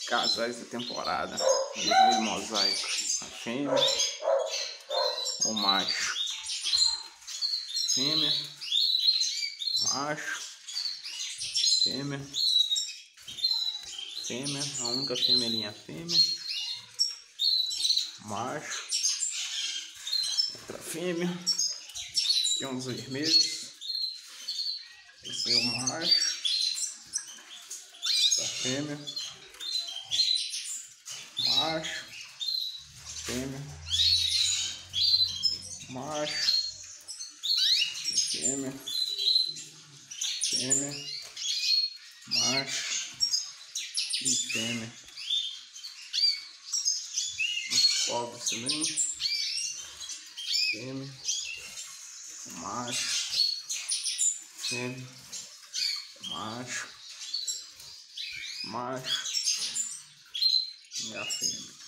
casais da temporada. Vermelho mosaico, a fêmea, o macho. Fêmea, macho, fêmea, fêmea, a única fêmea fêmea, macho, outra fêmea, tem uns vermelhos, esse é o macho, a fêmea, macho, fêmea, macho, fêmea, fêmea, macho e fêmea. Os povos também, fêmea, macho, fêmea, macho, macho e a fêmea.